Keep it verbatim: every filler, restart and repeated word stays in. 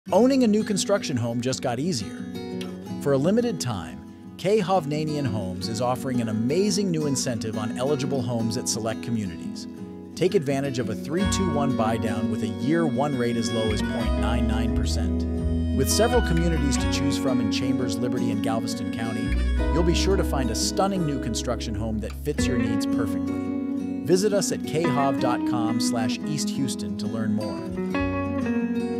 Owning a new construction home just got easier. For a limited time, K. Hovnanian Homes is offering an amazing new incentive on eligible homes at select communities. Take advantage of a three two one buy-down with a year one rate as low as zero point nine nine percent. With several communities to choose from in Chambers, Liberty, and Galveston County, you'll be sure to find a stunning new construction home that fits your needs perfectly. Visit us at k hov dot com slash east houston to learn more.